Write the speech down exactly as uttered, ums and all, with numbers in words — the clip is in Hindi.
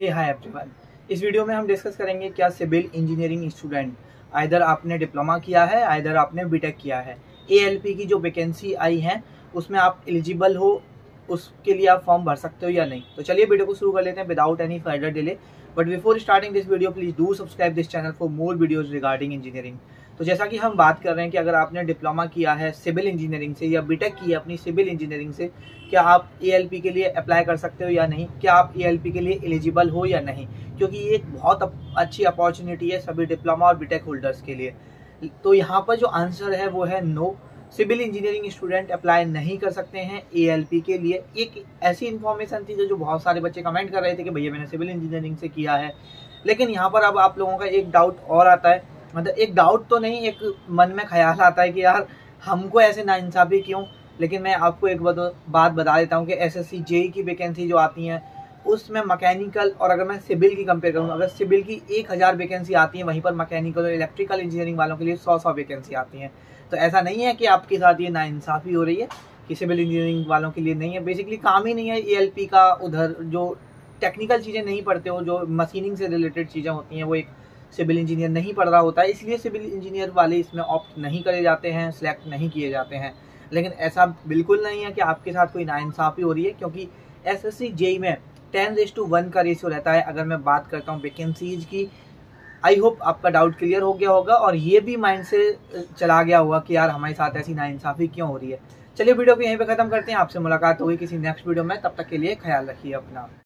हे हाय एवरीवन। इस वीडियो में हम डिस्कस करेंगे क्या सिविल इंजीनियरिंग स्टूडेंट आइदर आपने डिप्लोमा किया है आइदर आपने बीटेक किया है, एएलपी की जो वैकेंसी आई है उसमें आप एलिजिबल हो, उसके लिए आप फॉर्म भर सकते हो या नहीं। तो चलिए वीडियो को शुरू कर लेते हैं without any further delay. But before starting this video please do subscribe this channel for more videos regarding engineering. तो जैसा कि हम बात कर रहे हैं कि अगर आपने डिप्लोमा किया है सिविल इंजीनियरिंग से या बीटेक की है अपनी सिविल इंजीनियरिंग से, क्या आप एएलपी के लिए अप्लाई कर सकते हो या नहीं, क्या आप एएलपी के लिए एलिजिबल हो या नहीं, क्योंकि ये एक बहुत अच्छी अपॉर्चुनिटी है सभी डिप्लोमा और बीटेक होल्डर्स के लिए। तो यहाँ पर जो आंसर है वो है no, civil engineering student apply नहीं कर सकते हैं एएलपी के लिए। एक ऐसी इन्फॉर्मेशन थी जो बहुत सारे बच्चे कमेंट कर रहे थे कि भैया मैंने सिविल इंजीनियरिंग से किया है, लेकिन यहाँ पर अब आप लोगों का एक डाउट और आता है, मतलब एक डाउट तो नहीं, एक मन में ख्याल आता है कि यार हमको ऐसे नाइंसाफी क्यों। लेकिन मैं आपको एक बात बता देता हूँ कि एसएससी जेई की वैकेंसी जो आती हैं उसमें मैकेनिकल, और अगर मैं सिविल की कंपेयर करूँ, अगर सिविल की एक हज़ार वैकेंसी आती है वहीं पर मैकेनिकल और इलेक्ट्रिकल इंजीनियरिंग वालों के लिए सौ सौ वैकेंसी आती हैं। तो ऐसा नहीं है कि आपके साथ ये नाइंसाफ़ी हो रही है कि सिविल इंजीनियरिंग वालों के लिए नहीं है। बेसिकली काम ही नहीं है एएलपी का, उधर जो टेक्निकल चीज़ें नहीं पढ़ते हो, जो मशीनिंग से रिलेटेड चीज़ें होती हैं वो एक सिविल इंजीनियर नहीं पढ़ रहा होता है, इसलिए सिविल इंजीनियर वाले इसमें ऑप्ट नहीं करे जाते हैं, सिलेक्ट नहीं किए जाते हैं। लेकिन ऐसा बिल्कुल नहीं है कि आपके साथ कोई नाइंसाफ़ी हो रही है, क्योंकि एसएससी जेई में टेन रेस टू वन का रेशियो रहता है। अगर मैं बात करता हूँ वैकेंसीज की, आई होप आपका डाउट क्लियर हो गया होगा और ये भी माइंड से चला गया होगा कि यार हमारे साथ ऐसी नाइंसाफ़ी क्यों हो रही है। चलिए वीडियो को यहीं पे ख़त्म करते हैं, आपसे मुलाकात होगी किसी नेक्स्ट वीडियो में, तब तक के लिए ख्याल रखिए अपना।